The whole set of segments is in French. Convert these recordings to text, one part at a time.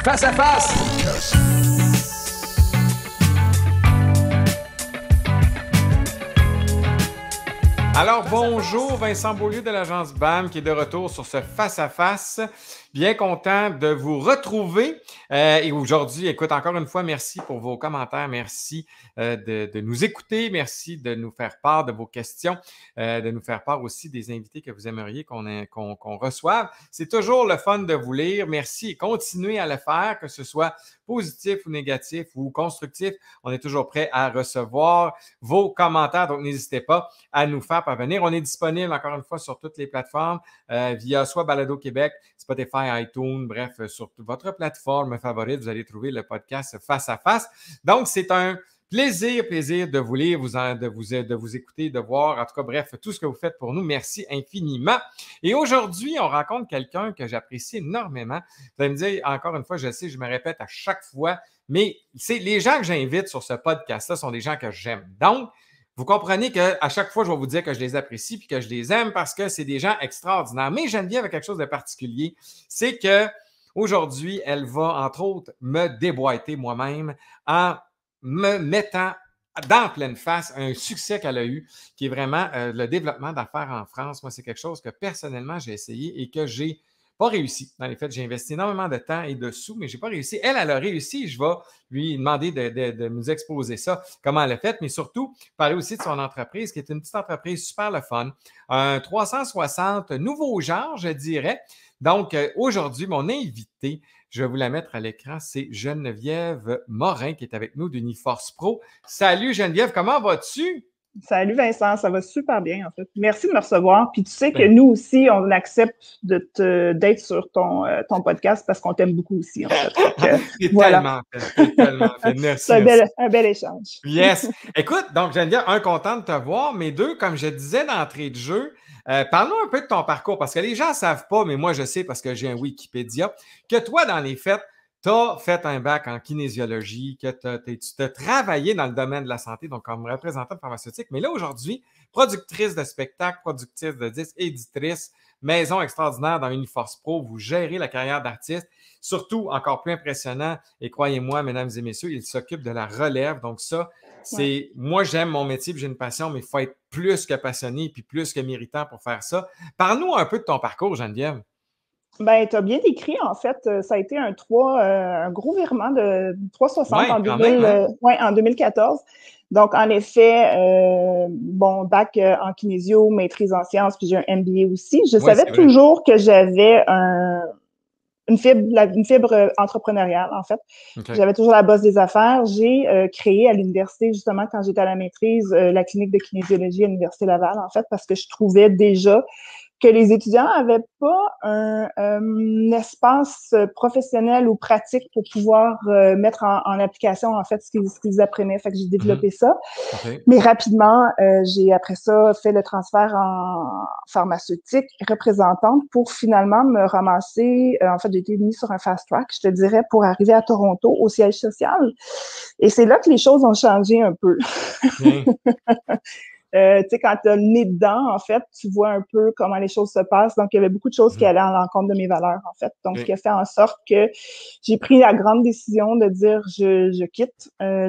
Face à face. Alors, bonjour, Vincent Beaulieu de l'agence BAM qui est de retour sur ce face-à-face. Bien content de vous retrouver. Et aujourd'hui, écoute, encore une fois, merci pour vos commentaires. Merci de nous écouter. Merci de nous faire part de vos questions, de nous faire part aussi des invités que vous aimeriez qu'on reçoive. C'est toujours le fun de vous lire. Merci et continuez à le faire, que ce soit positif ou négatif ou constructif. On est toujours prêt à recevoir vos commentaires. Donc, n'hésitez pas à nous faire parvenir. On est disponible, encore une fois, sur toutes les plateformes via soit Balado Québec, Spotify, iTunes, bref, sur votre plateforme favorite, vous allez trouver le podcast Face à Face. Donc, c'est un plaisir de vous lire, de vous écouter, de voir, en tout cas, bref, tout ce que vous faites pour nous. Merci infiniment. Et aujourd'hui, on rencontre quelqu'un que j'apprécie énormément. Vous allez me dire, encore une fois, je sais, je me répète à chaque fois, mais c'est les gens que j'invite sur ce podcast-là sont des gens que j'aime. Donc, vous comprenez qu'à chaque fois, je vais vous dire que je les apprécie puis que je les aime parce que c'est des gens extraordinaires. Mais Geneviève a quelque chose de particulier, c'est que aujourd'hui, elle va, entre autres, me déboîter moi-même en me mettant dans pleine face un succès qu'elle a eu, qui est vraiment le développement d'affaires en France. Moi, c'est quelque chose que personnellement, j'ai essayé et que j'ai pas réussi. Dans les faits, j'ai investi énormément de temps et de sous, mais je n'ai pas réussi. Elle a réussi. Je vais lui demander de nous exposer ça, comment elle a fait, mais surtout parler aussi de son entreprise, qui est une petite entreprise super le fun. Un 360 nouveau genre, je dirais. Donc, aujourd'hui, mon invité, je vais vous la mettre à l'écran, c'est Geneviève Morin qui est avec nous d'Uniforce Pro. Salut Geneviève, comment vas-tu? Salut Vincent, ça va super bien en fait. Merci de me recevoir. Puis tu sais que nous aussi, on accepte d'être sur ton podcast parce qu'on t'aime beaucoup aussi en fait. C'est voilà. tellement fait. Merci. C'est un bel échange. Yes. Écoute, donc Geneviève, un, content de te voir, mais deux, comme je disais d'entrée de jeu, parle-nous un peu de ton parcours parce que les gens ne savent pas, mais moi je sais parce que j'ai un Wikipédia, que toi, dans les faits, tu as fait un bac en kinésiologie, que tu as travaillé dans le domaine de la santé, donc comme représentante pharmaceutique, mais là aujourd'hui, productrice de spectacles, productrice de disques, éditrice, maison extraordinaire dans Uniforce Pro, vous gérez la carrière d'artiste. Surtout, encore plus impressionnant, et croyez-moi, mesdames et messieurs, il s'occupe de la relève. Donc ça, c'est moi, j'aime mon métier, puis j'ai une passion, mais il faut être plus que passionné, puis plus que méritant pour faire ça. Parle-nous un peu de ton parcours, Geneviève. Ben, tu as bien décrit, en fait, ça a été un gros virement de 360 en 2014. Donc, en effet, bac en kinésio, maîtrise en sciences, puis j'ai un MBA aussi. Je savais toujours que j'avais une fibre entrepreneuriale, en fait. Okay. J'avais toujours la bosse des affaires. J'ai créé à l'université, justement, quand j'étais à la maîtrise, la clinique de kinésiologie à l'Université Laval, en fait, parce que je trouvais déjà que les étudiants n'avaient pas un espace professionnel ou pratique pour pouvoir mettre en application, en fait, ce qu'ils apprenaient. Fait que j'ai développé ça. Okay. Mais rapidement, j'ai après ça fait le transfert en pharmaceutique représentante pour finalement me ramasser. En fait, j'ai été mise sur un fast track, je te dirais, pour arriver à Toronto, au siège social. Et c'est là que les choses ont changé un peu. Okay. Tu sais, quand tu as le nez dedans, en fait, tu vois un peu comment les choses se passent. Donc, il y avait beaucoup de choses qui allaient à l'encontre de mes valeurs, en fait. Donc, ce qui a fait en sorte que j'ai pris la grande décision de dire je quitte,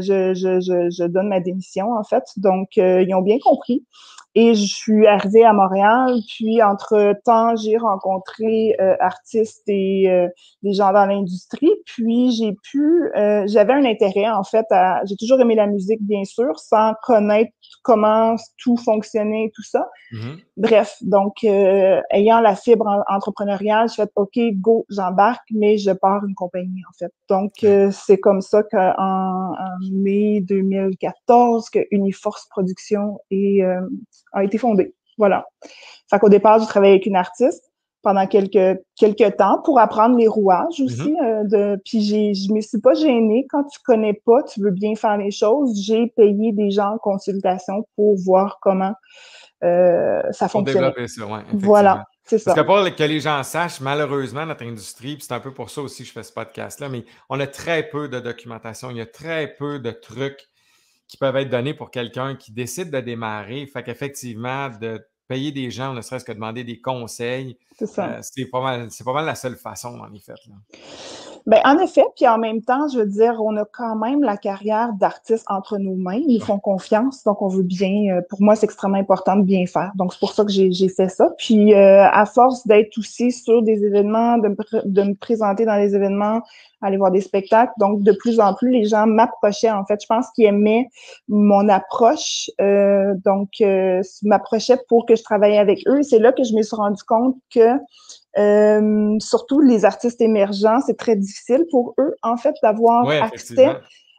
je donne ma démission, en fait. Donc, ils ont bien compris. Et je suis arrivée à Montréal, puis entre-temps, j'ai rencontré artistes et des gens dans l'industrie, puis j'avais un intérêt, en fait, j'ai toujours aimé la musique, bien sûr, sans connaître comment tout fonctionnait et tout ça. Mm-hmm. Bref, donc, ayant la fibre entrepreneuriale, je fais « OK, go, j'embarque, mais je pars une compagnie, en fait. » Donc, c'est comme ça qu'en mai 2014, que Uniforce Production a été fondée. Voilà. Fait qu'au départ, j'ai travaillé avec une artiste pendant quelques temps pour apprendre les rouages aussi. Puis je me suis pas gênée. Quand tu connais pas, tu veux bien faire les choses. J'ai payé des gens en consultation pour voir comment ça fonctionnait. Pour développer ça, oui. Voilà, c'est ça. Parce que pour que les gens sachent, malheureusement, notre industrie, puis c'est un peu pour ça aussi que je fais ce podcast-là, mais on a très peu de documentation. Il y a très peu de trucs qui peuvent être donnés pour quelqu'un qui décide de démarrer. Fait qu'effectivement, de payer des gens, ne serait-ce que demander des conseils, c'est ça. C'est pas mal la seule façon, en effet. Là. Ben, en effet, puis en même temps, je veux dire, on a quand même la carrière d'artiste entre nos mains. Ils font confiance, donc on veut bien. Pour moi, c'est extrêmement important de bien faire. Donc, c'est pour ça que j'ai fait ça. Puis, à force d'être aussi sur des événements, de me présenter dans les événements, aller voir des spectacles, donc de plus en plus, les gens m'approchaient. En fait, je pense qu'ils aimaient mon approche, m'approchaient pour que je travaille avec eux. C'est là que je me suis rendu compte que surtout les artistes émergents, c'est très difficile pour eux, en fait, d'avoir Oui, accès effectivement.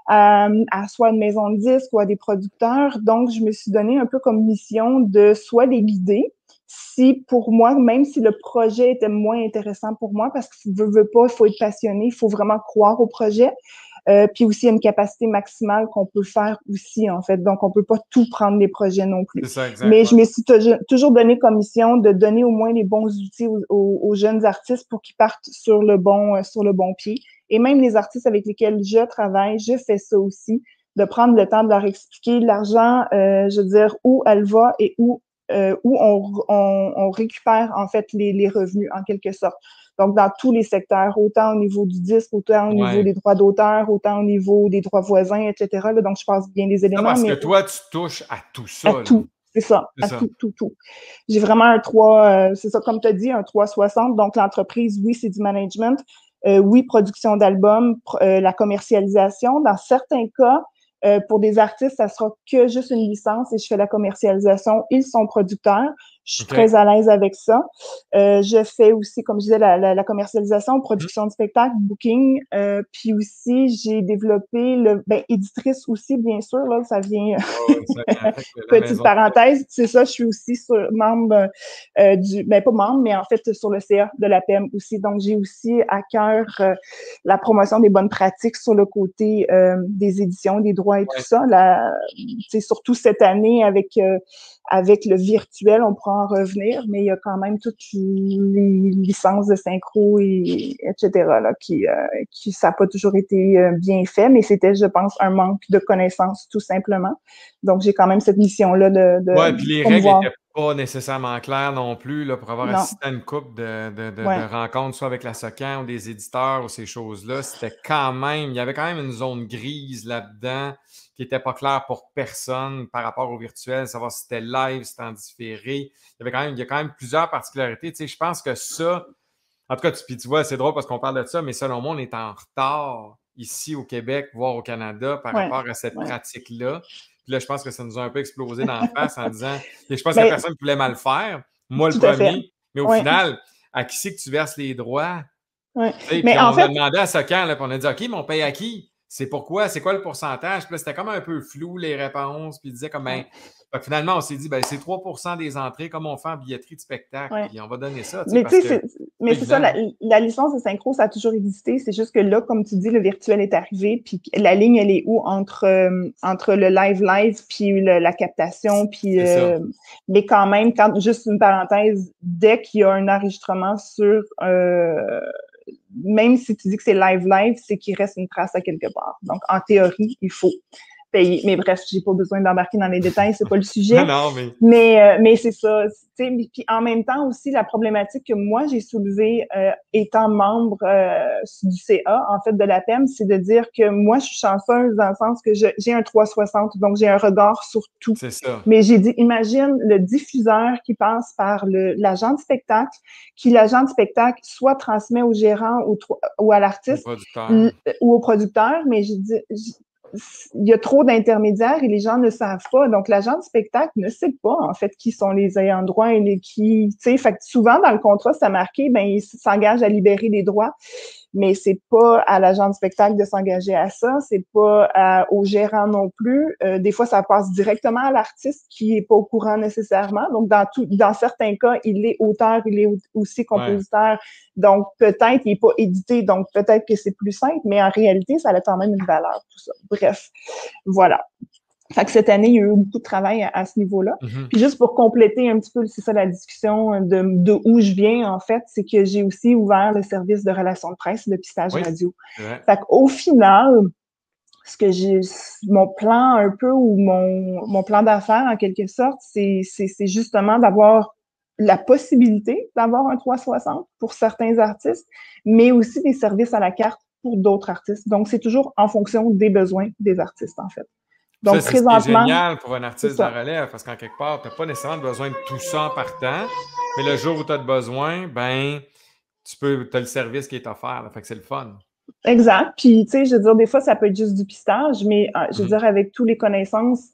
à soit une maison de disques ou à des producteurs. Donc, je me suis donné un peu comme mission de soit les guider, si pour moi, même si le projet était moins intéressant pour moi, parce que veut pas, il faut être passionné, il faut vraiment croire au projet. Puis aussi, il y a une capacité maximale qu'on peut faire aussi, en fait. Donc, on peut pas tout prendre les projets non plus. C'est ça, exact. Mais Ouais. je me suis toujours donné comme mission de donner au moins les bons outils aux jeunes artistes pour qu'ils partent sur le bon pied. Et même les artistes avec lesquels je travaille, je fais ça aussi, de prendre le temps de leur expliquer l'argent, je veux dire, où elle va et où on récupère en fait les revenus en quelque sorte. Donc, dans tous les secteurs, autant au niveau du disque, autant au niveau Ouais. des droits d'auteur, autant au niveau des droits voisins, etc. Là, donc, je passe bien les Ça, éléments, parce que mais toi, tu touches à tout à ça, là. tout. C'est ça, C'est à ça. tout, tout, tout. J'ai vraiment un 3, c'est ça, comme tu as dit, un 360. Donc, l'entreprise, oui, c'est du management. Oui, production d'albums, la commercialisation. Dans certains cas, pour des artistes, ça sera que juste une licence et je fais la commercialisation. Ils sont producteurs. Je suis OK. très à l'aise avec ça. Je fais aussi, comme je disais, la commercialisation, production de spectacle, booking. Puis aussi, j'ai développé éditrice aussi, bien sûr. Là, ça vient Ouais, ouais, ça vient avec la petite maison. parenthèse, c'est ça, je suis aussi membre pas membre, mais en fait sur le CA de la PEM aussi. Donc, j'ai aussi à cœur la promotion des bonnes pratiques sur le côté des éditions, des droits et tout Ouais. ça. Surtout cette année avec le virtuel, on pourra en revenir, mais il y a quand même toutes les licences de synchro et etc. là, qui ça n'a pas toujours été bien fait, mais c'était, je pense, un manque de connaissances tout simplement. Donc, j'ai quand même cette mission-là Ouais, de puis les règles promouvoir. n'étaient pas nécessairement claires non plus, là, pour avoir Non, assisté à une couple de ouais, rencontres, soit avec la SOCAN ou des éditeurs ou ces choses-là. C'était quand même, il y avait quand même une zone grise là-dedans qui n'était pas claire pour personne par rapport au virtuel, savoir si c'était live, si c'était en différé. Il y a quand même plusieurs particularités. Tu sais, je pense que ça, en tout cas, puis tu vois, c'est drôle parce qu'on parle de ça, mais selon moi, on est en retard ici au Québec, voire au Canada, par ouais, rapport à cette ouais. pratique-là. Puis là, je pense que ça nous a un peu explosé dans la face en disant, et je pense qu'il n'y a Mais personne qui voulait mal faire, moi le tout à fait. premier, mais au Ouais, final, à qui c'est que tu verses les droits? ouais. Tu sais, Mais puis en on a fait, demandé à Socan, là, puis on a dit, OK, mais on paye à qui? C'est pourquoi? C'est quoi le pourcentage? Puis là, c'était comme un peu flou, les réponses. Puis il disait comme, ben, ouais, fait que finalement, on s'est dit, ben, c'est 3% des entrées, comme on fait en billetterie de spectacle. ouais. Puis on va donner ça, tu sais, Mais parce tu que sais, c'est mais pas c'est ça, évident, là. la licence de synchro, ça a toujours existé. C'est juste que là, comme tu dis, le virtuel est arrivé, puis la ligne, elle est où entre le live puis la captation, puis C'est ça. mais quand même, juste une parenthèse, dès qu'il y a un enregistrement sur même si tu dis que c'est live, c'est qu'il reste une trace à quelque part. Donc, en théorie, il faut payer. Mais bref, j'ai pas besoin d'embarquer dans les détails, c'est pas le Non, sujet. non, mais Mais c'est ça. Puis en même temps aussi, la problématique que moi j'ai soulevée étant membre du CA, en fait, de la PEM, c'est de dire que moi, je suis chanceuse dans le sens que j'ai un 360, donc j'ai un regard sur tout. c'est ça. Mais j'ai dit, imagine le diffuseur qui passe par l'agent de spectacle, qui l'agent de spectacle soit transmet au gérant ou à Le l'artiste producteur. ou au producteur, mais j'ai dit, il y a trop d'intermédiaires et les gens ne savent pas. Donc, l'agent de spectacle ne sait pas, en fait, qui sont les ayants droit et tu sais, fait que souvent, dans le contrat, c'est marqué, ben, il s'engage à libérer les droits, mais c'est pas à l'agent de spectacle de s'engager à ça, c'est pas au gérant non plus. Des fois, ça passe directement à l'artiste qui est pas au courant nécessairement. Donc, dans certains cas, il est auteur, il est aussi Ouais. compositeur. Donc, peut-être il est pas édité, donc peut-être que c'est plus simple, mais en réalité, ça a quand même une valeur, tout ça. Bref, voilà. Fait que cette année, il y a eu beaucoup de travail à ce niveau-là. Mhm. Puis juste pour compléter un petit peu, c'est ça la discussion de où je viens, en fait, c'est que j'ai aussi ouvert le service de relations de presse, de pistage Oui, radio. c'est vrai. Fait qu'au final, ce que j'ai, mon plan un peu ou mon plan d'affaires, en quelque sorte, c'est justement d'avoir la possibilité d'avoir un 360 pour certains artistes, mais aussi des services à la carte pour d'autres artistes. Donc, c'est toujours en fonction des besoins des artistes, en fait. Donc, ça, c'est présentement, génial pour un artiste de la relève, parce qu'en quelque part, tu n'as pas nécessairement besoin de tout ça en partant, mais le jour où tu as besoin, ben, tu as le service qui est offert. Là, fait que c'est le fun. exact. Puis, tu sais, je veux dire, des fois, ça peut être juste du pistage, mais je veux dire, avec toutes les connaissances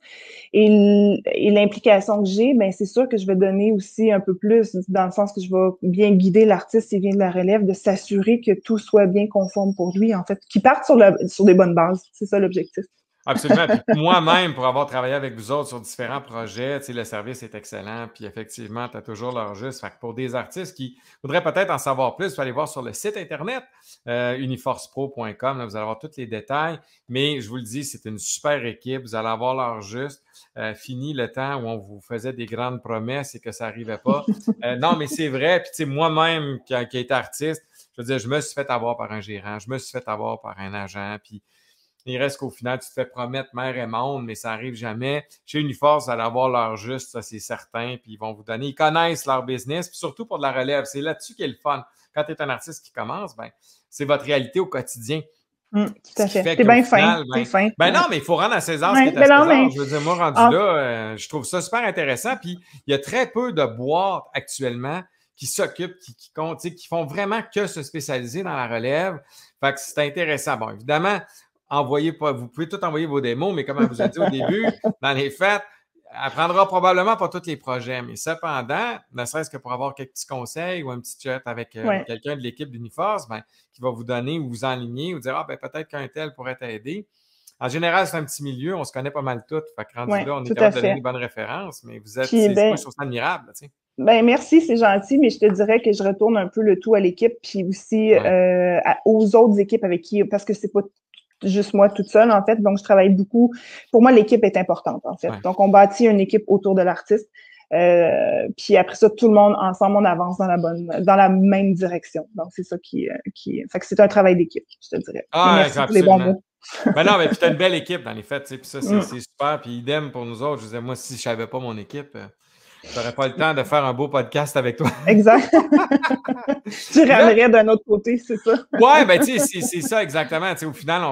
et l'implication que j'ai, ben c'est sûr que je vais donner aussi un peu plus, dans le sens que je vais bien guider l'artiste qui vient de la relève, de s'assurer que tout soit bien conforme pour lui, en fait, qu'il parte sur des bonnes bases. C'est ça l'objectif. Absolument. Puis moi-même, pour avoir travaillé avec vous autres sur différents projets, tu sais, le service est excellent. Puis effectivement, tu as toujours l'heure juste. Fait que pour des artistes qui voudraient peut-être en savoir plus, vous allez voir sur le site internet uniforcepro.com. Là, vous allez avoir tous les détails. Mais je vous le dis, c'est une super équipe. Vous allez avoir l'heure juste. Fini le temps où on vous faisait des grandes promesses et que ça n'arrivait pas. Non, mais c'est vrai. Puis tu sais, moi-même, qui ai été artiste, je veux dire, je me suis fait avoir par un gérant, je me suis fait avoir par un agent. Puis il reste qu'au final, tu te fais promettre mer et monde, mais ça n'arrive jamais. Chez Uniforce, vous allez avoir leur juste, ça c'est certain, puis ils vont vous donner, ils connaissent leur business, puis surtout pour de la relève. C'est là-dessus qu'est le fun. Quand tu es un artiste qui commence, ben, c'est votre réalité au quotidien. Tout à fait. T'es bien fin. Ben non, mais il faut rendre à César ce qui est à César. Mais... Je veux dire, moi, rendu là, je trouve ça super intéressant. Puis il y a très peu de boîtes actuellement qui s'occupent, qui font vraiment que se spécialiser dans la relève. Fait que c'est intéressant. Bon, évidemment, vous pouvez tout envoyer vos démos, mais comme on vous a dit au début, dans les fêtes, elle prendra probablement pas tous les projets, mais cependant, ne serait-ce que pour avoir quelques petits conseils ou un petit chat avec quelqu'un de l'équipe d'Uniforce, ben, qui va vous donner ou vous enligner ou dire « Ah, ben peut-être qu'un tel pourrait t'aider ». En général, c'est un petit milieu, on se connaît pas mal toutes. Fait que rendu là, on est capable de donner des bonnes références, mais vous êtes, moi, je trouve ça admirable, tu sais. Ben merci, c'est gentil, mais je te dirais que je retourne un peu le tout à l'équipe, puis aussi aux autres équipes avec qui, parce que c'est pas juste moi toute seule, en fait. Donc, je travaille beaucoup. Pour moi, l'équipe est importante, en fait. Donc, on bâtit une équipe autour de l'artiste. Puis après ça, tout le monde, ensemble, on avance dans la même direction. Donc, c'est ça fait que c'est un travail d'équipe, je te dirais. Merci pour les bons mots. Ben non, mais puis tu as une belle équipe, dans les faits, tu sais, puis ça, c'est super. Puis idem pour nous autres. Je disais, moi, si je savais pas mon équipe, je n'aurais pas le temps de faire un beau podcast avec toi. Exact. Tu ramènerais d'un autre côté, c'est ça? Ouais, ben tu sais, c'est ça exactement. Au final,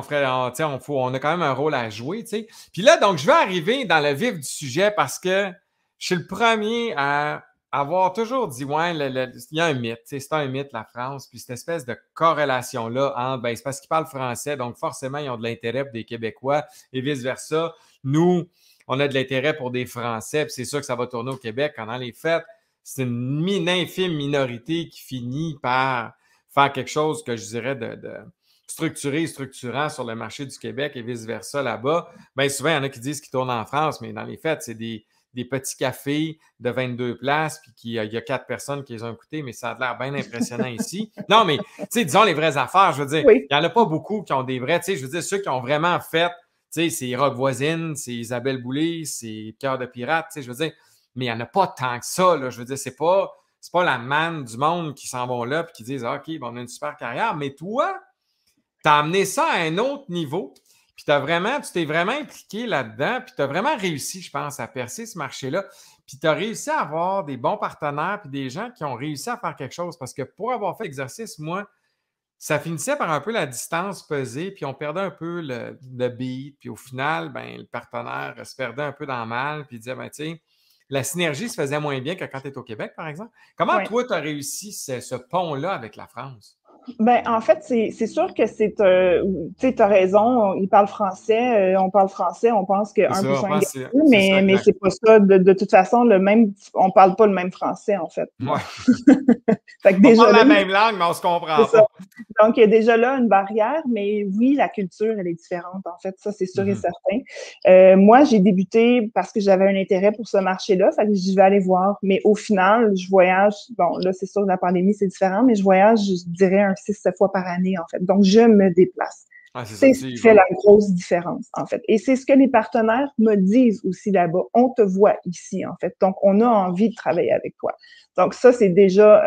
on a quand même un rôle à jouer, tu sais. Puis là, donc, je vais arriver dans le vif du sujet parce que je suis le premier à avoir toujours dit, ouais, il y a un mythe, c'est un mythe, la France, puis cette espèce de corrélation-là, ben, c'est parce qu'ils parlent français, donc forcément, ils ont de l'intérêt pour des Québécois et vice-versa. Nous, on a de l'intérêt pour des Français, puis c'est sûr que ça va tourner au Québec pendant les fêtes. C'est une infime minorité qui finit par faire quelque chose que je dirais de structuré et structurant sur le marché du Québec et vice-versa là-bas. Bien souvent, il y en a qui disent qu'ils tournent en France, mais dans les fêtes, c'est des petits cafés de 22 places, puis il y a 4 personnes qui les ont écoutés, mais ça a l'air bien impressionnant ici. Non, mais, tu sais, disons les vraies affaires, je veux dire, il n'y en a pas beaucoup qui ont des vrais, tu sais, je veux dire, ceux qui ont vraiment fait, tu sais, c'est Rock Voisine, c'est Isabelle Boulay, c'est Cœur de Pirate, tu sais, je veux dire, mais il n'y en a pas tant que ça, là, je veux dire, c'est pas la manne du monde qui s'en vont là, puis qui disent, OK, bon, on a une super carrière, mais toi, tu as amené ça à un autre niveau, puis tu t'es vraiment impliqué là-dedans, puis tu as vraiment réussi, je pense, à percer ce marché-là. Puis tu as réussi à avoir des bons partenaires, puis des gens qui ont réussi à faire quelque chose. Parce que pour avoir fait l'exercice, moi, ça finissait par un peu la distance peser, puis on perdait un peu le beat. Puis au final, ben, le partenaire se perdait un peu dans le mal, puis il disait, ben, tu sais, la synergie se faisait moins bien que quand tu es au Québec, par exemple. Comment toi, tu as réussi ce pont-là avec la France? Ben, en fait, c'est sûr que tu sais, t'as raison, ils parlent français, on parle français, on pense que 1 plus 1 égale 2, mais c'est pas ça. De toute façon, on parle pas le même français, en fait. Ouais. Fait que on parle la même langue, mais on se comprend pas. Donc, il y a déjà là une barrière, mais oui, la culture, elle est différente, en fait. Ça, c'est sûr et certain. Moi, j'ai débuté parce que j'avais un intérêt pour ce marché-là, fait que j'y vais aller voir. Mais au final, je voyage, bon, là, c'est sûr que la pandémie, c'est différent, mais je voyage, je dirais, 6-7 fois par année, en fait. Donc, je me déplace. C'est ce qui fait la grosse différence, en fait. Et c'est ce que les partenaires me disent aussi là-bas. On te voit ici, en fait. Donc, on a envie de travailler avec toi. Donc, ça, c'est déjà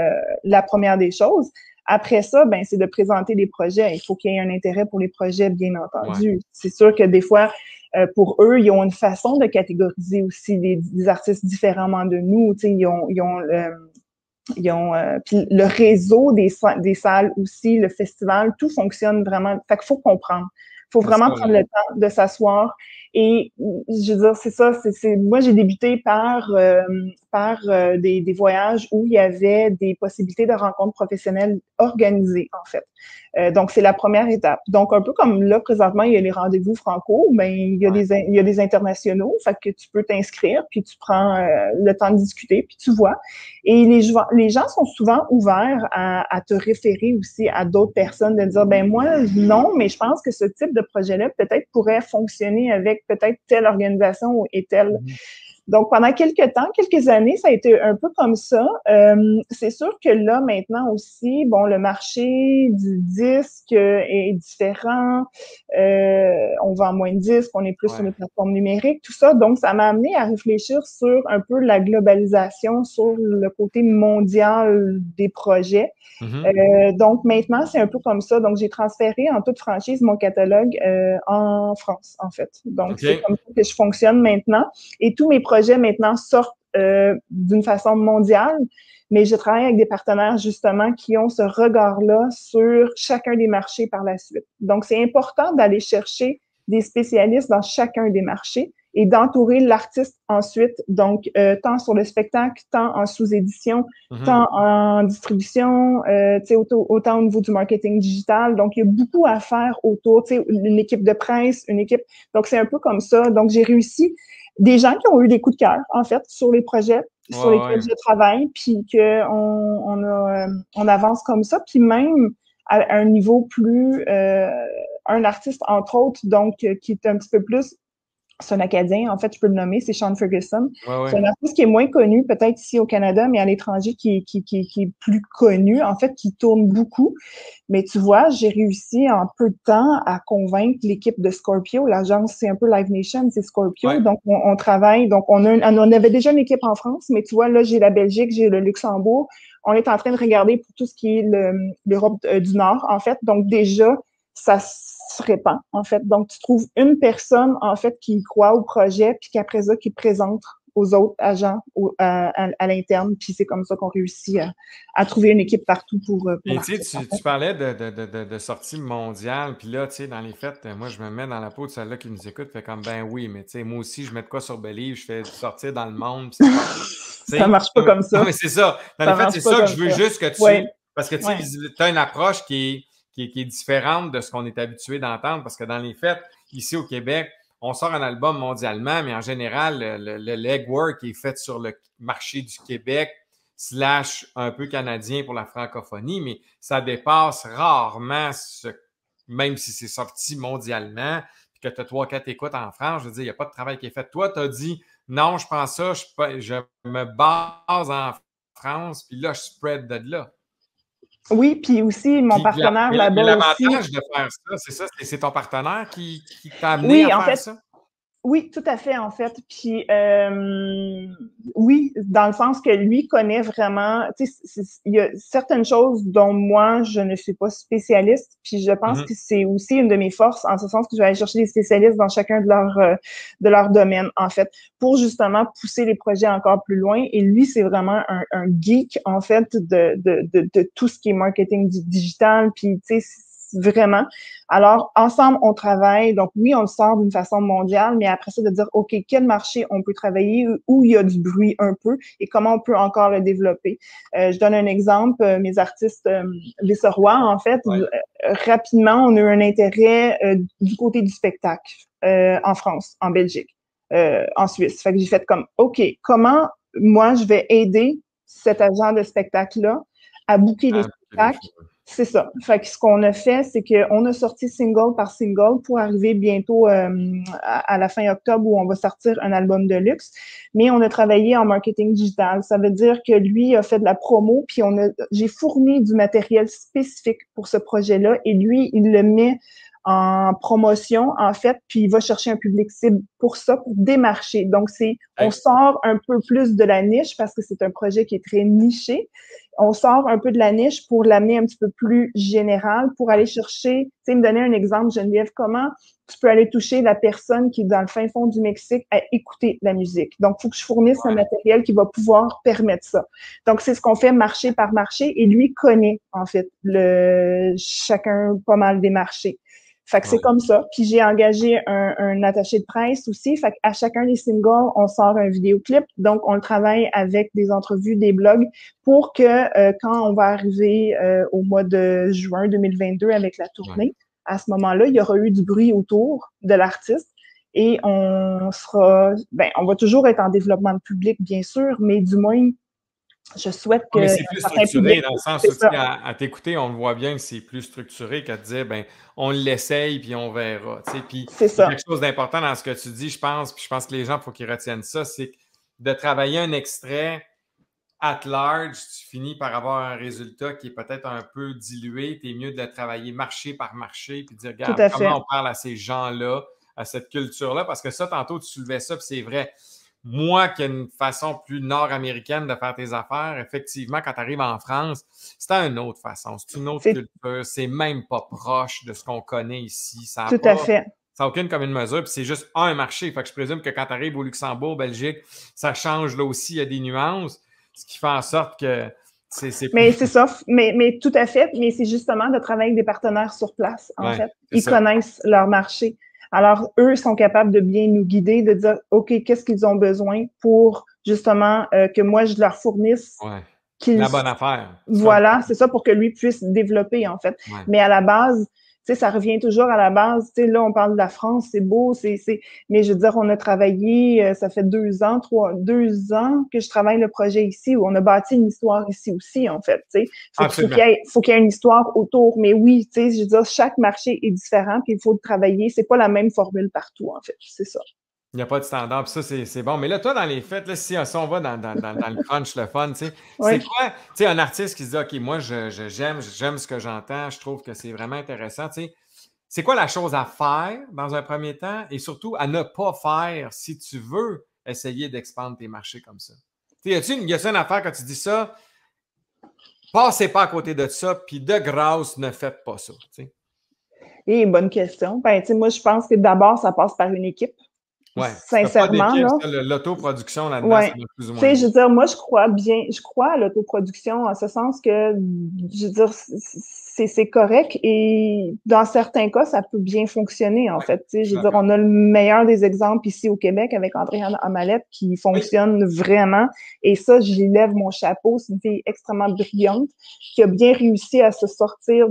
la première des choses. Après ça, ben, c'est de présenter les projets. Il faut qu'il y ait un intérêt pour les projets, bien entendu. Ouais. C'est sûr que des fois, pour eux, ils ont une façon de catégoriser aussi des artistes différemment de nous. Tu sais, ils ont Puis le réseau des salles aussi, le festival, tout fonctionne vraiment. Fait qu'il faut comprendre. Il faut vraiment prendre le temps de s'asseoir. Et je veux dire, c'est ça. Moi, j'ai débuté par des voyages où il y avait des possibilités de rencontres professionnelles organisées, en fait. Donc, c'est la première étape. Donc, un peu comme là, présentement, il y a les rendez-vous franco, ben, il y a des internationaux, fait que tu peux t'inscrire, puis tu prends le temps de discuter, puis tu vois. Et les gens sont souvent ouverts à te référer aussi à d'autres personnes, de dire, ben moi, non, mais je pense que ce type de projet-là peut-être pourrait fonctionner avec peut-être telle organisation et telle. Donc, pendant quelques années, ça a été un peu comme ça. C'est sûr que là, maintenant aussi, bon, le marché du disque est différent. On vend moins de disques, on est plus sur les plateformes numériques, tout ça. Donc, ça m'a amené à réfléchir sur un peu la globalisation, sur le côté mondial des projets. Donc, maintenant, c'est un peu comme ça. Donc, j'ai transféré en toute franchise mon catalogue en France, en fait. Donc, c'est comme ça que je fonctionne maintenant. Et tous mes projets maintenant sortent d'une façon mondiale, mais je travaille avec des partenaires justement qui ont ce regard-là sur chacun des marchés par la suite. Donc, c'est important d'aller chercher des spécialistes dans chacun des marchés et d'entourer l'artiste ensuite, donc tant sur le spectacle, tant en sous-édition, tant en distribution, autant au niveau du marketing digital. Donc, il y a beaucoup à faire autour, une équipe de presse, une équipe. Donc, c'est un peu comme ça. Donc, j'ai réussi des gens qui ont eu des coups de cœur, en fait, sur les projets sur lesquels je travaille, puis on avance comme ça, puis même à un niveau plus, un artiste, entre autres, donc, qui est un petit peu plus, c'est un Acadien, en fait, je peux le nommer, c'est Sean Ferguson. C'est un artiste qui est moins connu, peut-être ici au Canada, mais à l'étranger, qui est plus connu, en fait, qui tourne beaucoup. Mais tu vois, j'ai réussi en peu de temps à convaincre l'équipe de Scorpio. L'agence, c'est un peu Live Nation, c'est Scorpio. Donc, on travaille. Donc, on avait déjà une équipe en France, mais tu vois, là, j'ai la Belgique, j'ai le Luxembourg. On est en train de regarder pour tout ce qui est l'Europe du Nord, en fait. Donc, déjà, ça se répand, en fait. Donc, tu trouves une personne, en fait, qui croit au projet, puis qu'après ça, qui présente aux autres agents à l'interne. Puis c'est comme ça qu'on réussit à trouver une équipe partout pour et tu parlais de sortie mondiale, puis là, tu sais, dans les fêtes, moi, je me mets dans la peau de celle-là qui nous écoute, fait comme, ben oui, mais tu sais, moi aussi, je mets de quoi sur Believe, je fais sortir dans le monde, ça marche pas comme ça. Non, mais c'est ça. Dans les fêtes, c'est ça que je veux juste que tu... Parce que, tu sais, tu as une approche qui est différente de ce qu'on est habitué d'entendre, parce que dans les fêtes, ici au Québec, on sort un album mondialement, mais en général, le legwork est fait sur le marché du Québec / un peu canadien pour la francophonie, mais ça dépasse rarement, même si c'est sorti mondialement, puis que tu as 3-4 écoutes en France, je veux dire, il n'y a pas de travail qui est fait. Toi, tu as dit, non, je prends ça, je me base en France, puis là, je spread de là. Oui, puis aussi, mon partenaire là-bas aussi. L'avantage de faire ça, c'est ça, c'est ton partenaire qui t'a amené à faire ça? Oui, tout à fait, en fait. Puis, oui, dans le sens que lui connaît vraiment, tu sais, il y a certaines choses dont moi, je ne suis pas spécialiste. Puis, je pense que c'est aussi une de mes forces, en ce sens que je vais aller chercher des spécialistes dans chacun de leur domaine, en fait, pour justement pousser les projets encore plus loin. Et lui, c'est vraiment un geek, en fait, de tout ce qui est marketing digital. Puis, tu sais, vraiment. Alors, ensemble, on travaille. Donc, oui, on le sort d'une façon mondiale, mais après ça, de dire, OK, quel marché on peut travailler, où il y a du bruit un peu et comment on peut encore le développer. Je donne un exemple. Mes artistes Visseroy, en fait, rapidement, on a eu un intérêt du côté du spectacle en France, en Belgique, en Suisse. Fait que j'ai fait comme, OK, comment moi, je vais aider cet agent de spectacle-là à booker des spectacles. C'est ça. Fait que ce qu'on a fait, c'est qu'on a sorti single par single pour arriver bientôt à la fin octobre où on va sortir un album de luxe. Mais on a travaillé en marketing digital. Ça veut dire que lui a fait de la promo, puis j'ai fourni du matériel spécifique pour ce projet-là et lui, il le met en promotion, en fait, puis il va chercher un public cible pour ça, pour démarcher. Donc, on sort un peu plus de la niche parce que c'est un projet qui est très niché, on sort un peu de la niche pour l'amener un petit peu plus général, pour aller chercher, tu sais, me donner un exemple, Geneviève, comment tu peux aller toucher la personne qui est dans le fin fond du Mexique à écouter la musique. Donc, il faut que je fournisse un matériel qui va pouvoir permettre ça. Donc, c'est ce qu'on fait marché par marché et lui connaît, en fait, chacun pas mal des marchés. Fait que c'est comme ça. Puis j'ai engagé un attaché de presse aussi. Fait qu'à chacun des singles, on sort un vidéoclip. Donc, on le travaille avec des entrevues, des blogs pour que quand on va arriver au mois de juin 2022 avec la tournée, à ce moment-là, il y aura eu du bruit autour de l'artiste et on va toujours être en développement de public, bien sûr, mais du moins, je souhaite que... Mais c'est plus structuré dans le sens où, à t'écouter, on le voit bien que c'est plus structuré qu'à te dire, ben, on l'essaye puis on verra. Puis c'est ça. Quelque chose d'important dans ce que tu dis, je pense, puis je pense que les gens, il faut qu'ils retiennent ça, c'est de travailler un extrait at large, tu finis par avoir un résultat qui est peut-être un peu dilué. Tu es mieux de le travailler marché par marché puis de dire, regarde, comment on parle à ces gens-là, à cette culture-là, parce que ça, tantôt, tu soulevais ça, puis c'est vrai. Moi, qui ai une façon plus nord-américaine de faire tes affaires, effectivement, quand tu arrives en France, c'est une autre façon, c'est une autre culture, c'est même pas proche de ce qu'on connaît ici. Ça Tout à fait. Ça n'a aucune commune mesure, puis c'est juste un marché. Fait que je présume que quand tu arrives au Luxembourg, Belgique, ça change là aussi, il y a des nuances, ce qui fait en sorte que Mais c'est ça, mais tout à fait, mais c'est justement de travailler avec des partenaires sur place, en fait. Ils connaissent leur marché. Alors, eux sont capables de bien nous guider, de dire, OK, qu'est-ce qu'ils ont besoin pour justement que moi, je leur fournisse la bonne affaire. Voilà, c'est ça, pour que lui puisse développer, en fait. Mais à la base, tu sais, ça revient toujours à la base. Tu sais, là, on parle de la France, c'est beau, mais je veux dire, on a travaillé, ça fait 2 ans que je travaille le projet ici, où on a bâti une histoire ici aussi, en fait. Tu sais, faut qu'il y ait une histoire autour. Mais oui, tu sais, je veux dire, chaque marché est différent, puis il faut travailler. C'est pas la même formule partout, en fait. C'est ça. Il n'y a pas de standard, puis ça, c'est bon. Mais là, toi, dans les faits, là, si on va dans le crunch, le fun, tu sais, c'est quoi, tu sais, un artiste qui se dit, OK, moi, j'aime ce que j'entends, je trouve que c'est vraiment intéressant, tu sais, c'est quoi la chose à faire dans un premier temps et surtout à ne pas faire si tu veux essayer d'expandre tes marchés comme ça? Tu sais, y a-t-il une affaire quand tu dis ça, passez pas à côté de ça, puis de grâce, ne faites pas ça, tu sais? Et bonne question. Ben, tu sais, moi, je pense que d'abord, ça passe par une équipe. Oui, sincèrement. L'autoproduction là-dedans, c'est plus ou moins. Tu sais, je veux dire, moi, je crois à l'autoproduction en ce sens que, je veux dire, c'est correct et dans certains cas, ça peut bien fonctionner, en fait. Tu sais, je veux dire, on a le meilleur des exemples ici au Québec avec Andréane Amalette qui fonctionne vraiment et ça, j'y lève mon chapeau. C'est une fille extrêmement brillante qui a bien réussi à se sortir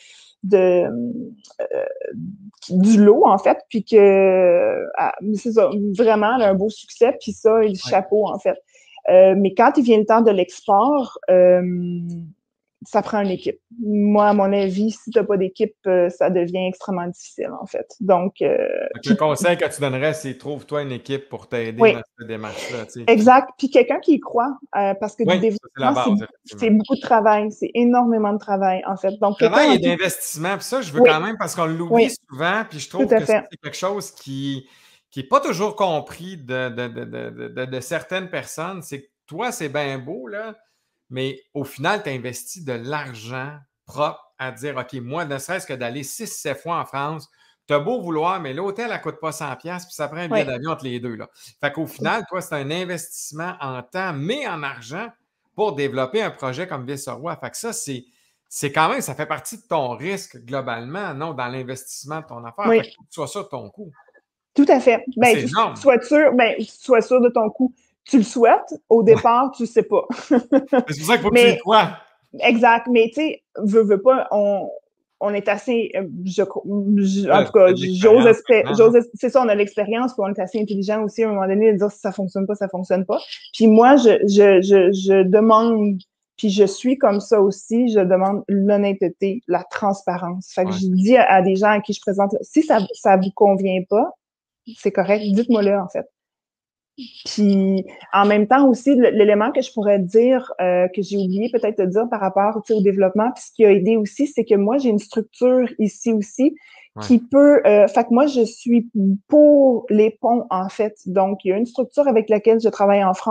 du lot, en fait, puis que c'est ça, vraiment, elle a un beau succès, puis ça, le chapeau, en fait. Mais quand il vient le temps de l'export, ça prend une équipe. Moi, à mon avis, si tu n'as pas d'équipe, ça devient extrêmement difficile, en fait. Donc, le conseil que tu donnerais, c'est trouve-toi une équipe pour t'aider dans cette démarche-là. Tu sais. Exact. Puis quelqu'un qui y croit, parce que du développement, c'est beaucoup de travail. C'est énormément de travail, en fait. Donc, travail et d'investissement. Puis ça, je veux quand même, parce qu'on l'oublie souvent, puis je trouve que c'est quelque chose qui n'est pas toujours compris de certaines personnes. C'est que toi, c'est bien beau, là, mais au final, tu investis de l'argent propre à dire, OK, moi, ne serait-ce que d'aller 6-7 fois en France, tu as beau vouloir, mais l'hôtel, elle ne coûte pas 100$, puis ça prend un billet d'avion entre les deux. Là. Fait qu'au final, toi, c'est un investissement en temps, mais en argent pour développer un projet comme Vice-Roi. Fait que ça, c'est quand même, ça fait partie de ton risque globalement, non, dans l'investissement de ton affaire. Fait que tu sois sûr de ton coût. Tout à fait. Ben, sois sûr de ton coût. Tu le souhaites, au départ, tu ne sais pas. C'est pour ça qu'il faut que tu y crois. Exact. Mais tu sais, veux pas, on est assez, en tout cas, c'est ça, on a l'expérience, puis on est assez intelligent aussi à un moment donné de dire si ça fonctionne pas, ça fonctionne pas. Puis moi, je demande, puis je suis comme ça aussi, je demande l'honnêteté, la transparence. Fait que je dis à des gens à qui je présente, si ça vous convient pas, c'est correct, dites-moi-le, en fait. Puis, en même temps aussi, l'élément que je pourrais dire, que j'ai oublié peut-être de dire par rapport au développement, puis ce qui a aidé aussi, c'est que moi, j'ai une structure ici aussi qui peut... fait que moi, je suis pour les ponts, en fait. Donc, il y a une structure avec laquelle je travaille en France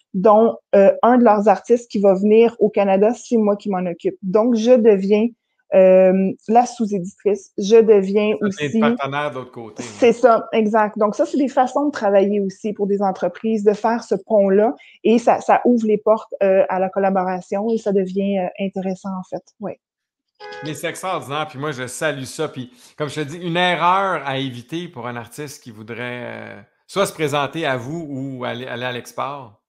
dont un de leurs artistes qui va venir au Canada, c'est moi qui m'en occupe. Donc, je deviens la sous-éditrice. Je deviens aussi... partenaire de l'autre côté. C'est ça, exact. Donc, ça, c'est des façons de travailler aussi pour des entreprises, de faire ce pont-là, et ça ouvre les portes à la collaboration et ça devient intéressant, en fait. Oui. Mais c'est extraordinaire, puis moi, je salue ça. Puis, comme je te dis, une erreur à éviter pour un artiste qui voudrait soit se présenter à vous ou aller à l'export.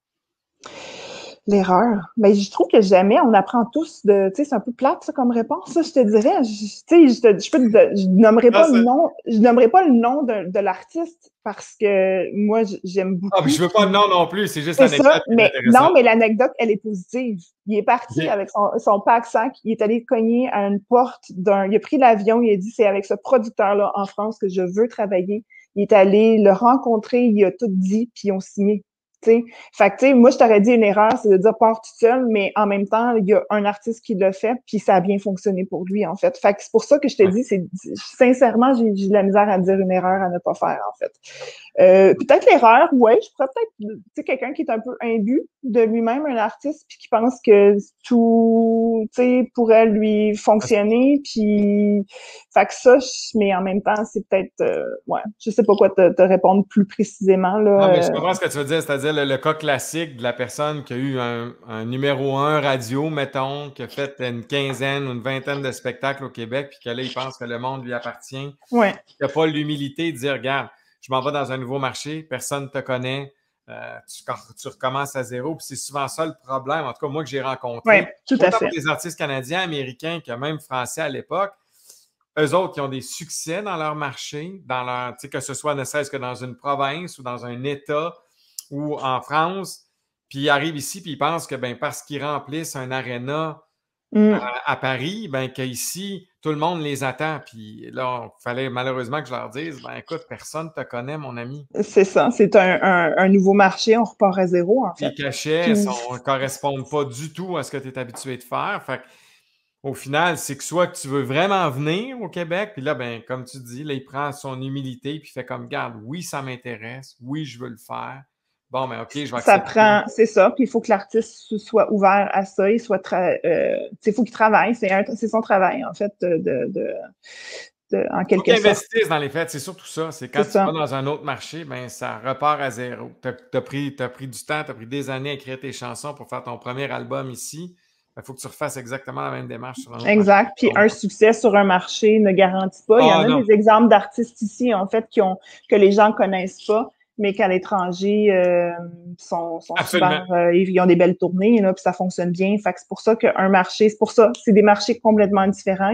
L'erreur. Mais je trouve que jamais on apprend tous de, tu sais, c'est un peu plate, ça, comme réponse, ça, je te dirais. Tu sais, je nommerai pas le nom, je nommerai pas le nom de l'artiste parce que moi, j'aime beaucoup. Ah, mais je veux pas le nom non plus, c'est juste l'anecdote. Non, mais l'anecdote, elle est positive. Il est parti avec son pack-sac, il est allé cogner à une porte il a pris l'avion, il a dit, c'est avec ce producteur-là en France que je veux travailler. Il est allé le rencontrer, il a tout dit, puis ils ont signé. T'sais. Fait que, tu sais, moi, je t'aurais dit une erreur, c'est de dire pars toute seule, mais en même temps, il y a un artiste qui l'a fait, puis ça a bien fonctionné pour lui, en fait. Fait que c'est pour ça que je te dis, sincèrement, j'ai de la misère à dire une erreur à ne pas faire, en fait. Peut-être l'erreur, ouais, je pourrais peut-être, tu sais, quelqu'un qui est un peu imbu de lui-même, un artiste, puis qui pense que tout, tu sais, pourrait lui fonctionner, puis, fait que ça, mais en même temps, c'est peut-être, ouais, je sais pas quoi te répondre plus précisément, là. Non, mais je comprends ce que tu veux dire, c'est-à-dire le cas classique de la personne qui a eu un numéro 1 radio, mettons, qui a fait une quinzaine ou une vingtaine de spectacles au Québec, puis que là, il pense que le monde lui appartient. Ouais. Il n'a pas l'humilité de dire, regarde, je m'en vais dans un nouveau marché, personne ne te connaît, tu recommences à zéro. Puis c'est souvent ça le problème, en tout cas moi que j'ai rencontré. Oui, tout à fait. Pour des artistes canadiens, américains, que même français à l'époque, eux autres qui ont des succès dans leur marché, que ce soit ne serait-ce que dans une province ou dans un État ou en France, puis ils arrivent ici puis ils pensent que parce qu'ils remplissent un aréna à Paris, qu'ici, tout le monde les attend. Puis là, il fallait malheureusement que je leur dise, écoute, personne ne te connaît, mon ami. C'est ça, c'est un nouveau marché, on repart à zéro, en fait. Les cachets ne correspondent pas du tout à ce que tu es habitué de faire. Fait au final, c'est que soit que tu veux vraiment venir au Québec, puis là, comme tu dis, là, il prend son humilité, puis il fait comme, garde, oui, ça m'intéresse, oui, je veux le faire. Bon, OK, je vais accepter. C'est ça, puis il faut que l'artiste soit ouvert à ça, il faut qu'il travaille, c'est son travail, en fait, en quelque sorte. Investissent dans les fêtes, c'est surtout ça. C'est quand tu vas dans un autre marché, ça repart à zéro. Tu as pris du temps, tu as pris des années à écrire tes chansons pour faire ton premier album ici. Il faut que tu refasses exactement la même démarche sur un autre exact. marché. Puis un succès sur un marché ne garantit pas. Il y en a des exemples d'artistes ici, en fait, que les gens connaissent pas, mais qu'à l'étranger, sont super, ils ont des belles tournées, là, puis ça fonctionne bien. Fait que c'est pour ça qu'un marché, c'est des marchés complètement différents.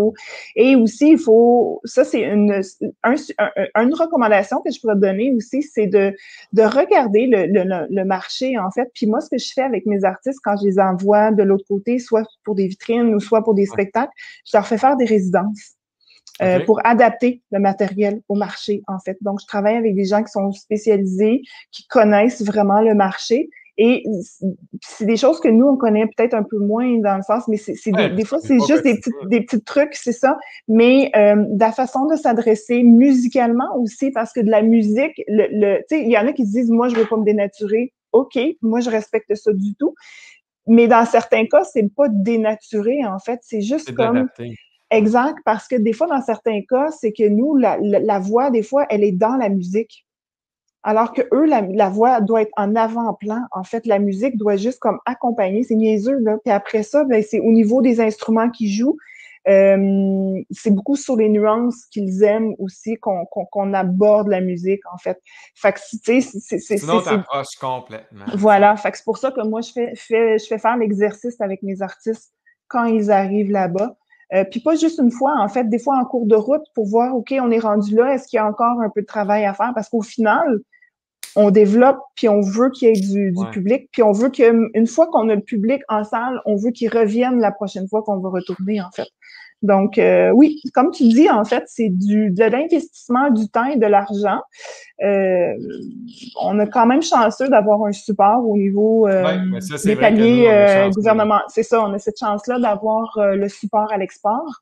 Ça c'est une recommandation que je pourrais donner aussi, c'est de regarder le marché, en fait. Puis moi, ce que je fais avec mes artistes quand je les envoie de l'autre côté, soit pour des vitrines ou soit pour des spectacles, je leur fais faire des résidences. Pour adapter le matériel au marché, en fait. Donc, je travaille avec des gens qui sont spécialisés, qui connaissent vraiment le marché. Et c'est des choses que nous, on connaît peut-être un peu moins dans le sens, mais des fois, c'est juste des petits trucs, c'est ça. Mais de la façon de s'adresser musicalement aussi, parce que de la musique, tu sais, il y en a qui se disent, moi, je veux pas me dénaturer. OK, moi, je respecte ça du tout. Mais dans certains cas, c'est pas dénaturé, en fait. C'est juste comme... Adapté. Exact, parce que des fois, dans certains cas, c'est que nous, la voix, des fois, elle est dans la musique. Alors que eux, la voix doit être en avant-plan. En fait, la musique doit juste comme accompagner. C'est niaiseux, là. Puis après ça, c'est au niveau des instruments qu'ils jouent. C'est beaucoup sur les nuances qu'ils aiment aussi qu'on aborde la musique, en fait. Fait que, tu sais, c'est une autre approche complètement. Voilà. Fait que c'est pour ça que moi, je fais faire l'exercice avec mes artistes quand ils arrivent là-bas. Puis pas juste une fois, en fait, des fois en cours de route pour voir, OK, on est rendu là, est-ce qu'il y a encore un peu de travail à faire? Parce qu'au final, on développe, puis on veut qu'il y ait du public, puis on veut qu'une fois qu'on a le public en salle, on veut qu'il revienne la prochaine fois qu'on va retourner, en fait. Donc, oui, comme tu dis, en fait, c'est de l'investissement, du temps et de l'argent. On est quand même chanceux d'avoir un support au niveau des paliers gouvernement. C'est ça, on a cette chance-là d'avoir le support à l'export.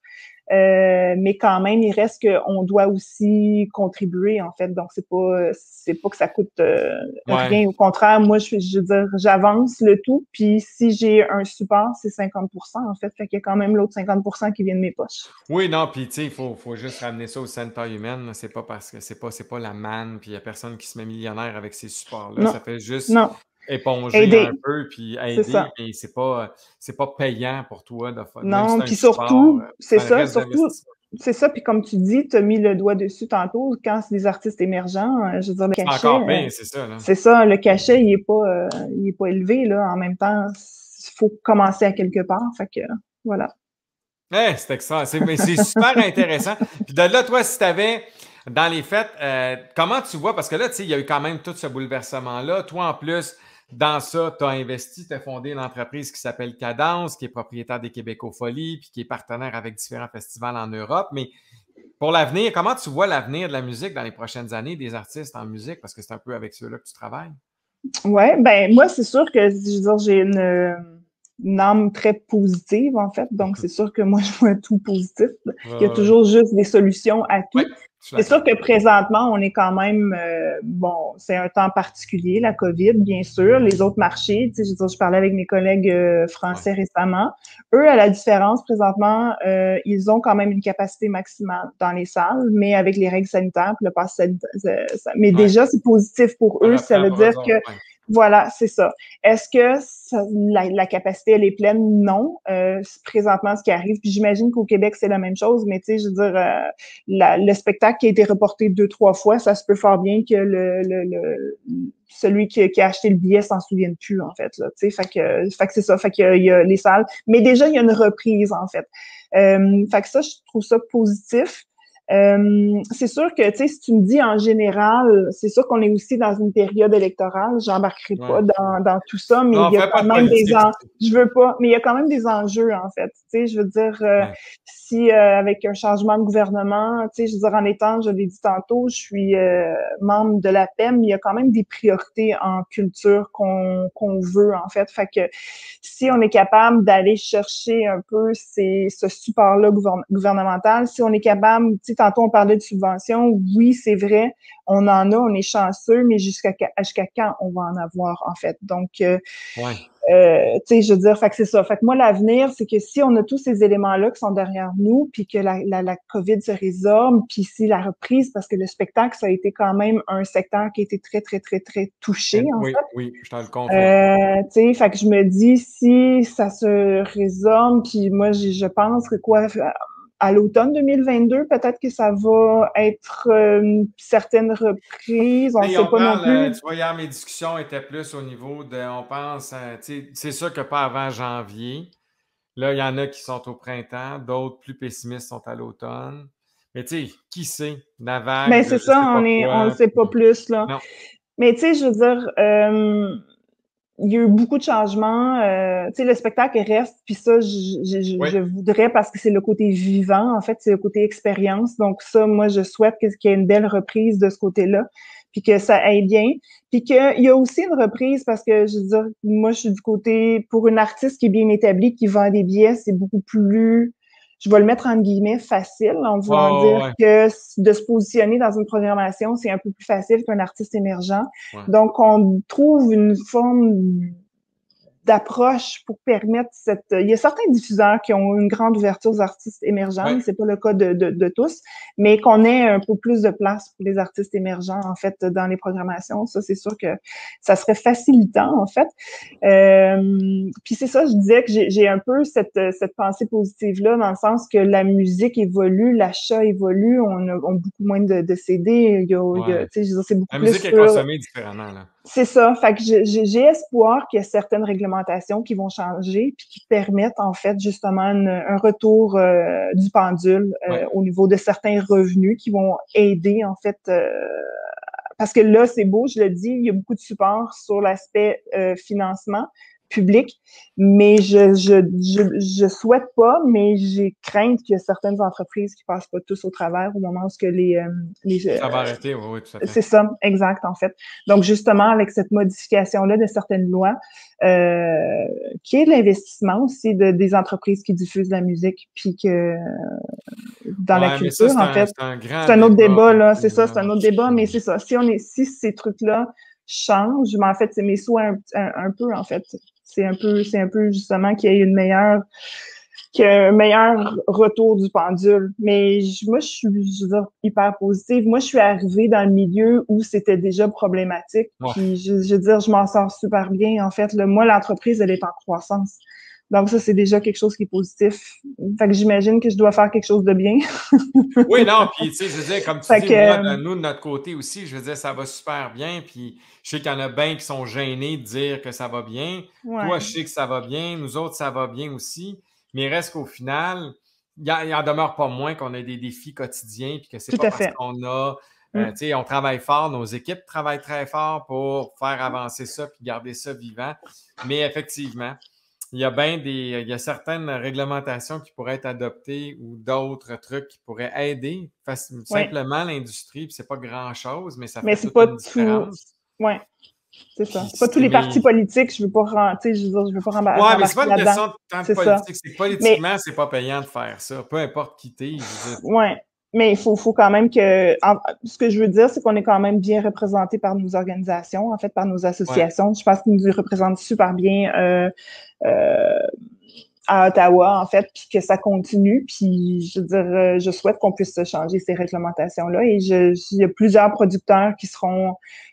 mais quand même, il reste qu'on doit aussi contribuer, en fait. Donc, c'est pas que ça coûte rien. Au contraire, moi, je veux dire, j'avance le tout, puis si j'ai un support, c'est 50%, en fait. Fait qu'il y a quand même l'autre 50% qui vient de mes poches. Oui, non, puis tu sais, il faut juste ramener ça au center humain. Là. C'est pas parce que c'est pas la manne, puis il y a personne qui se met millionnaire avec ces supports-là. Non, Ça fait juste non. éponger un Aider, peu, puis c'est aider, ça. mais c'est pas payant pour toi de faire. Même si Non, c'est un puis support, surtout, c'est ça ça, reste surtout, d'investissement. c'est ça, puis comme tu dis, tu as mis le doigt dessus tantôt, quand c'est des artistes émergents, je veux dire, le C'est cachet, encore pire, c'est ça, là. c'est ça, le cachet, il est pas élevé, là. En même temps, il faut commencer à quelque part, fait que, voilà. C'est extra. Mais c'est super intéressant. Puis de là, toi, si tu avais, dans les fêtes, comment tu vois, parce que là, tu sais, il y a eu quand même tout ce bouleversement-là. Toi, en plus, dans ça, tu as investi, tu as fondé une entreprise qui s'appelle Cadence, qui est propriétaire des Québecofolies, puis qui est partenaire avec différents festivals en Europe. Mais pour l'avenir, comment tu vois l'avenir de la musique dans les prochaines années, des artistes en musique, parce que c'est un peu avec ceux-là que tu travailles? Ouais, ben moi, c'est sûr que je veux dire, j'ai une âme très positive, en fait. Donc, c'est sûr que moi, je vois tout positif. Il y a Ouais, toujours juste des solutions à ouais, tout. je suis C'est sûr d'accord. que présentement, on est quand même bon, c'est un temps particulier, la COVID, bien sûr. Les autres marchés, tu sais, je veux dire, je parlais avec mes collègues Ouais. français récemment. Eux, à la différence, présentement, ils ont quand même une capacité maximale dans les salles, mais avec les règles sanitaires, puis le pass sanitaire, mais Ouais. déjà, c'est positif pour Ça eux. Ça reprend veut pour eux dire que autres. Ouais. voilà, c'est ça. Est-ce que la capacité, elle est pleine? Non. C'est présentement, ce qui arrive, puis j'imagine qu'au Québec, c'est la même chose, mais tu sais, je veux dire, le spectacle qui a été reporté 2, 3 fois, ça se peut fort bien que celui qui a acheté le billet s'en souvienne plus, en fait, là, tu sais, fait que c'est ça, fait qu'il y a les salles. Mais déjà, il y a une reprise, en fait. Fait que ça, je trouve ça positif. C'est sûr que, tu sais, si tu me dis en général, c'est sûr qu'on est aussi dans une période électorale. J'embarquerai pas Ouais. dans tout ça, mais Non, il y a fais pas quand de même politique. je veux pas, mais il y a quand même des enjeux, en fait. Tu sais, je veux dire, Ouais. si avec un changement de gouvernement, tu sais, je veux dire, en étant, je l'ai dit tantôt, je suis membre de la PEM, il y a quand même des priorités en culture qu'on veut, en fait. Fait que si on est capable d'aller chercher un peu ce support-là gouvernemental, si on est capable, tu sais, tantôt on parlait de subventions, oui, c'est vrai, on en a, on est chanceux, mais jusqu'à quand on va en avoir, en fait. Donc, Ouais. tu sais, je veux dire, fait que c'est ça. Fait que moi, l'avenir, c'est que si on a tous ces éléments-là qui sont derrière nous, puis que la COVID se résorbe, puis si la reprise, parce que le spectacle, ça a été quand même un secteur qui a été très, très, très, très touché, en Oui, fait. oui, je te le confirme. Tu sais, fait que je me dis, si ça se résorbe, puis moi, je pense que quoi, à l'automne 2022, peut-être que ça va être une certaine reprise, on Tu sais, sait on pas non parle, plus. tu vois, hier, mes discussions étaient plus au niveau de, on pense, tu sais, c'est sûr que pas avant janvier. Là, il y en a qui sont au printemps, d'autres plus pessimistes sont à l'automne. Mais tu sais, qui sait, la Mais vague de c'est je ça, sais pas on le quoi, sait pas puis plus, là. non, Mais tu sais, je veux dire, il y a eu beaucoup de changements. Tu sais, le spectacle reste, puis ça, oui, je voudrais parce que c'est le côté vivant, en fait, c'est le côté expérience. Donc ça, moi, je souhaite qu'il y ait une belle reprise de ce côté-là, puis que ça aille bien. Puis qu'il y a aussi une reprise parce que, je veux dire, moi, je suis du côté, pour une artiste qui est bien établie, qui vend des billets, c'est beaucoup plus, je vais le mettre en guillemets, facile, en ouais, voulant dire ouais, que de se positionner dans une programmation, c'est un peu plus facile qu'un artiste émergent. ouais, Donc, on trouve une forme d'approche pour permettre cette... Il y a certains diffuseurs qui ont une grande ouverture aux artistes émergents, mais ouais. c'est pas le cas de tous, mais qu'on ait un peu plus de place pour les artistes émergents, en fait, dans les programmations. Ça, c'est sûr que ça serait facilitant, en fait. Puis c'est ça, je disais que j'ai un peu cette pensée positive-là, dans le sens que la musique évolue, l'achat évolue, on beaucoup moins de CD, Ouais. tu sais, je veux dire, c'est beaucoup La plus musique est sur consommée différemment, là. c'est ça. Fait que j'ai espoir qu'il y ait certaines réglementations qui vont changer puis qui permettent en fait justement un retour du pendule Ouais. au niveau de certains revenus qui vont aider en fait parce que là c'est beau, je le dis, il y a beaucoup de support sur l'aspect financement public, mais je souhaite pas, mais j'ai crainte qu'il y a certaines entreprises qui passent pas tous au travers au moment où ce que les Ça va arrêter, oui, oui, tout à fait. c'est ça, exact, en fait. Donc, justement, avec cette modification-là de certaines lois, qui est l'investissement aussi des entreprises qui diffusent la musique, puis que dans la culture, ça, en fait. C'est un grand c'est un autre débat, là. C'est ça, c'est un autre débat, mais c'est ça. Si ces trucs-là changent, mais en fait, c'est mes souhaits un peu, en fait. C'est un peu justement qu'il y ait un meilleur retour du pendule. Mais moi, je veux dire, hyper positive. Moi, je suis arrivée dans le milieu où c'était déjà problématique. Ouais. Puis, je veux dire, je m'en sors super bien, en fait. Là, moi, l'entreprise, elle est en croissance. Donc, ça, c'est déjà quelque chose qui est positif. Fait que j'imagine que je dois faire quelque chose de bien. Oui, non, puis tu sais, je veux dire, comme tu dis, moi, nous, de notre côté aussi, je veux dire, ça va super bien, puis je sais qu'il y en a bien qui sont gênés de dire que ça va bien. Ouais. Toi, je sais que ça va bien, nous autres, ça va bien aussi, mais il reste qu'au final, il en demeure pas moins qu'on a des défis quotidiens, puis que c'est pas parce qu'on a, tu sais, on travaille fort, nos équipes travaillent très fort pour faire avancer ça, puis garder ça vivant, mais effectivement, il y a certaines réglementations qui pourraient être adoptées ou d'autres trucs qui pourraient aider simplement l'industrie, puis c'est pas grand-chose, mais ça fait toute une différence. Oui, c'est ça. C'est pas tous les partis politiques, je veux pas rentrer, je veux pas rembarquer là-dedans. Oui, mais c'est pas une question de temps de politique, c'est que politiquement, c'est pas payant de faire ça, peu importe qui t'es. Oui, mais il faut quand même que... ce que je veux dire, c'est qu'on est quand même bien représenté par nos organisations, en fait, par nos associations. Je pense qu'ils nous représentent super bien à Ottawa, en fait, puis que ça continue. Puis, je veux dire, je souhaite qu'on puisse changer ces réglementations-là. Et il y a plusieurs producteurs qui seront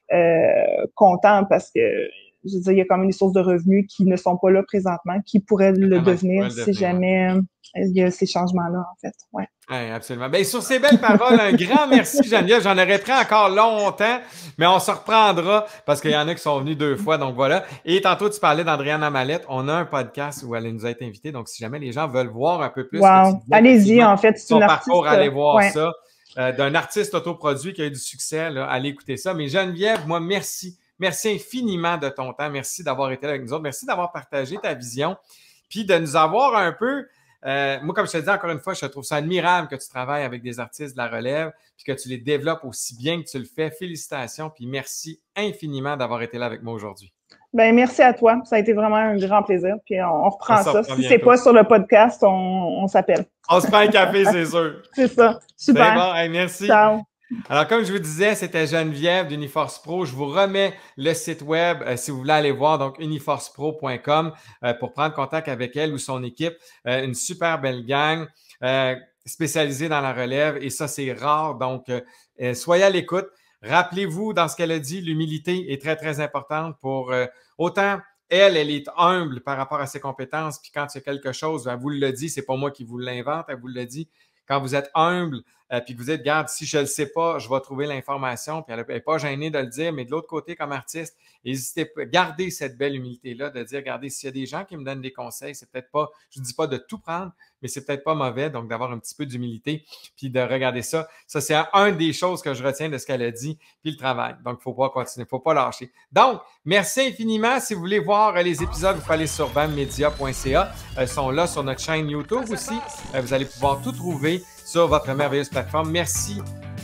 contents parce que, je veux dire, il y a quand même des sources de revenus qui ne sont pas là présentement, qui pourraient le devenir si jamais il y a ces changements-là, en fait. Ouais. Oui, absolument. Bien, sur ces belles paroles, un grand merci, Geneviève. J'en aurais pris encore longtemps, mais on se reprendra parce qu'il y en a qui sont venus 2 fois, donc voilà. Et tantôt, tu parlais d'Andréane Amalette. On a un podcast où elle nous a été invitée, donc si jamais les gens veulent voir un peu plus allez-y, en fait, son parcours, allez voir ça. D'un artiste autoproduit qui a eu du succès, là, allez écouter ça. Mais Geneviève, moi, merci. Merci infiniment de ton temps. Merci d'avoir été là avec nous autres. Merci d'avoir partagé ta vision, puis de nous avoir un peu... moi, comme je te dis encore une fois, je trouve ça admirable que tu travailles avec des artistes de la relève puis que tu les développes aussi bien que tu le fais. Félicitations, puis merci infiniment d'avoir été là avec moi aujourd'hui. Ben merci à toi. Ça a été vraiment un grand plaisir. Puis on reprend ça. Si c'est pas sur le podcast, on s'appelle. On se prend un café, c'est sûr. C'est ça. Super. C'est bon. Hey, merci. Ciao. Alors, comme je vous disais, c'était Geneviève d'Uniforce Pro. Je vous remets le site web si vous voulez aller voir, donc uniforcepro.com pour prendre contact avec elle ou son équipe. Une super belle gang spécialisée dans la relève et ça, c'est rare. Donc, soyez à l'écoute. Rappelez-vous, dans ce qu'elle a dit, l'humilité est très, très importante pour autant... Elle est humble par rapport à ses compétences. Puis quand il y a quelque chose, elle vous le dit, c'est pas moi qui vous l'invente, elle vous le dit. Quand vous êtes humble, puis que vous dites, regarde, si je ne le sais pas, je vais trouver l'information, puis elle n'est pas gênée de le dire, mais de l'autre côté, comme artiste, n'hésitez pas, gardez cette belle humilité-là, de dire, regardez, s'il y a des gens qui me donnent des conseils, c'est peut-être pas, je ne dis pas de tout prendre, mais c'est peut-être pas mauvais, donc d'avoir un petit peu d'humilité, puis de regarder ça. Ça, c'est une des choses que je retiens de ce qu'elle a dit, puis le travail. Donc, il ne faut pas continuer, il ne faut pas lâcher. Donc, merci infiniment. Si vous voulez voir les épisodes, vous pouvez aller sur bammedia.ca. Ils sont là sur notre chaîne YouTube aussi. Vous allez pouvoir tout trouver sur votre merveilleuse plateforme. Merci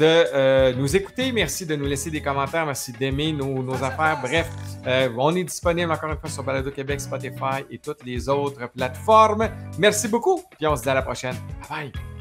de nous écouter. Merci de nous laisser des commentaires. Merci d'aimer nos affaires. Bref, on est disponible encore une fois sur Balado Québec, Spotify et toutes les autres plateformes. Merci beaucoup. Puis on se dit à la prochaine. Bye bye.